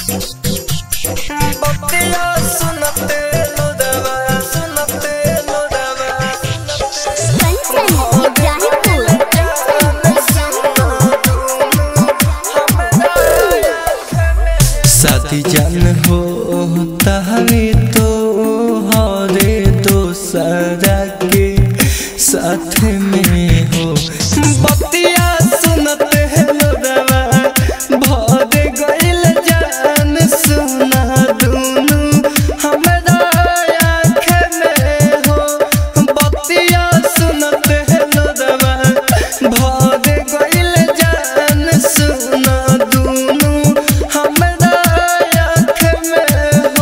बतिया सुनते लो दवा सुनते लो दवा शादी जान हो तहवे तो हरे दोसरा के साथ में हो बतिया सुनते लो दवा भर गइल जान सुना दूनु हमरा आँख में हो बतिया सुनते लो दवा भर गइल जान सुना दूनु हमरा आँख में हो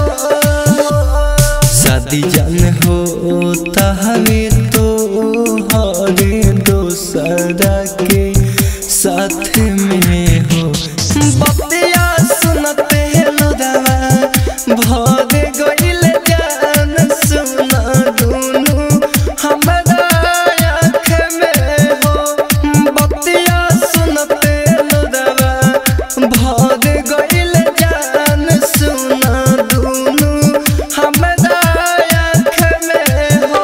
शादी जान हो तहवे तो हरे दोसरा के साथ में हो बतिया सुनते लो दवा भर गइल जान सुना दूनु हमरा आँख में हो बतिया सुनते लो दवा भर गइल जान सुना दूनु हमरा आँख में हो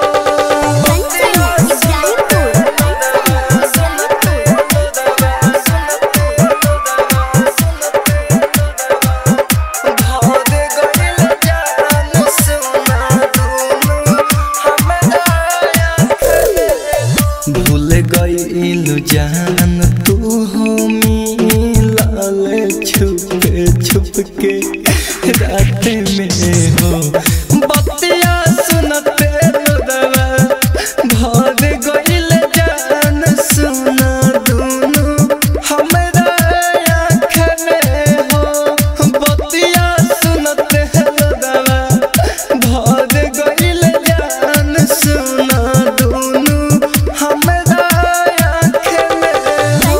भूल गइलु जान तू हो मिलल छुप छुप के रात में हो बतिया सुनते लो दवा भर गइल जान सुना दूनु हमरा आँख में हो बतिया सुनते लो दवा भर गइल जान सुना दूनु हमरा आँख में हो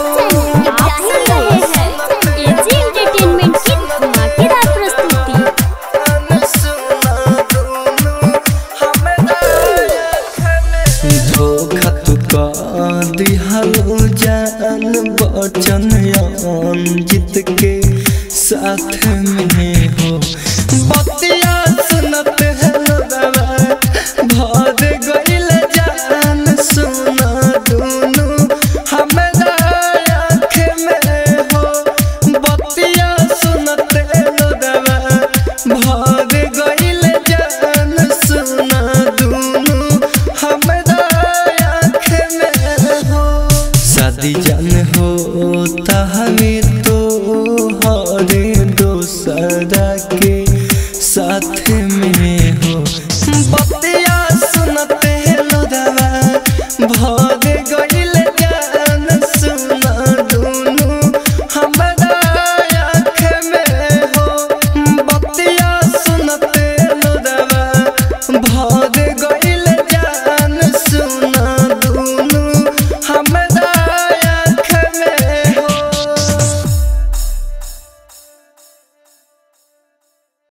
धोखा तू का दिहलो जान बचन जीत के साथ में हो